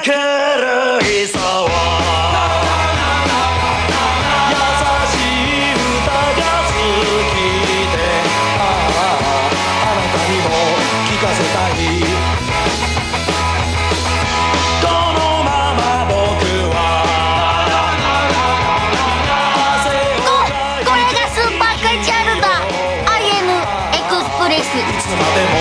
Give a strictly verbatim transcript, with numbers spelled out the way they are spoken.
ける人は優しい歌が好きで、あああなたにも聞かせたい。このまま僕はこれがスーパーカジュアルだ。 アイエヌ エクスプレス。 いつまでも